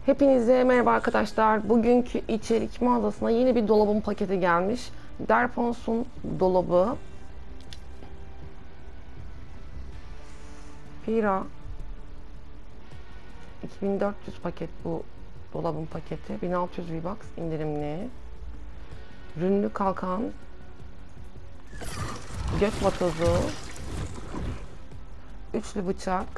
Hepinize merhaba arkadaşlar. Bugünkü içerik mağazasına yeni bir dolabın paketi gelmiş. Derpons'un dolabı. Pira 2400 paket bu dolabın paketi. 1600 V-Bucks indirimli. Rünlü kalkan. Göt vatozu. Üçlü bıçak.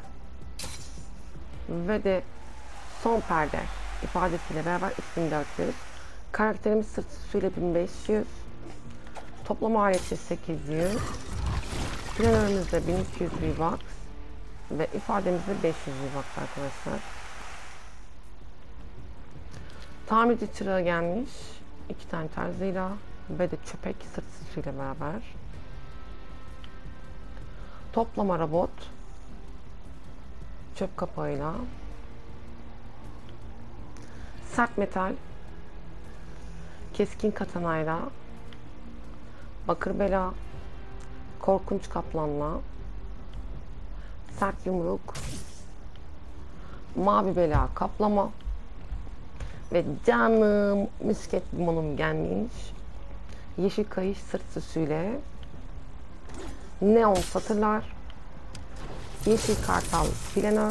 Ve de son perde ifadesiyle beraber 3400. Karakterimiz sırt süsüyle 1500. Toplam maliyeti 800. Planörümüzde 1200 V-Bucks. Ve ifademizde 500 V-Bucks arkadaşlar. Tamirci çırağı gelmiş. 2 tane tarzıyla ve de çöpek sırt süsüyle beraber. Toplama robot. Çöp kapağıyla. Sert metal. Keskin katanayla. Bakır bela. Korkunç kaplanla. Sert yumruk. Mavi bela kaplama. Ve canım misket limonum gelmiş. Yeşil kayış sırt süsüyle. Neon satırlar. Yeşil kartal flanör.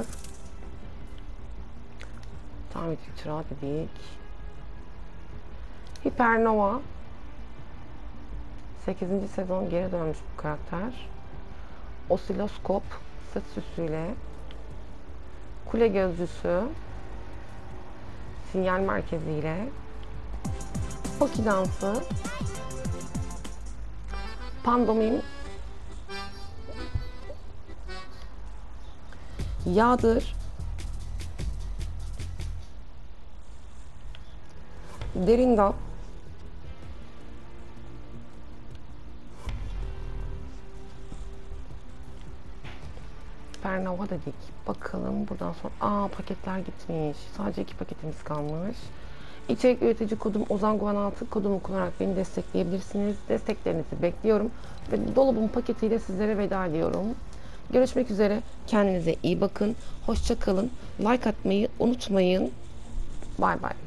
Tamirci çırağı dedik. Hypernova 8. sezon geri dönmüş bu karakter. Osiloskop sırt süsüyle. Kule gözcüsü sinyal merkeziyle. Poki dansı. Pandomim. Yağdır. Derinden. Pernova dedik. Bakalım buradan sonra. Paketler gitmiş. Sadece 2 paketimiz kalmış. İçerik üretici kodum Ozanguvan6 kodumu kullanarak beni destekleyebilirsiniz. Desteklerinizi bekliyorum. Ve dolabın paketiyle sizlere veda ediyorum. Görüşmek üzere. Kendinize iyi bakın. Hoşça kalın. Like atmayı unutmayın. Bay bay.